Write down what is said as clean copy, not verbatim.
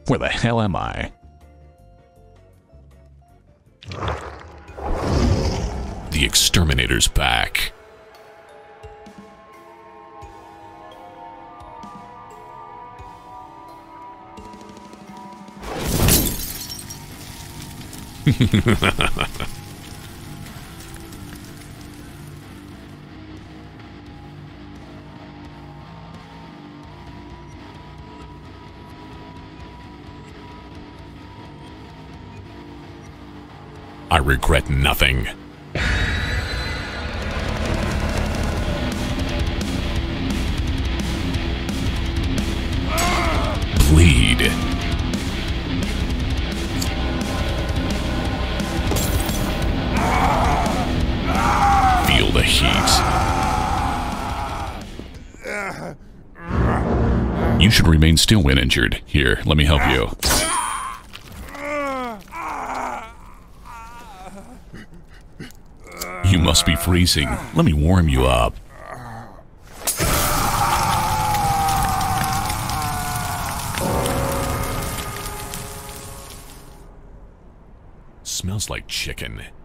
Where the hell am I? The exterminator's back. I regret nothing. Bleed. Feel the heat. You should remain still when injured. Here, let me help you. You must be freezing. Let me warm you up. Smells like chicken.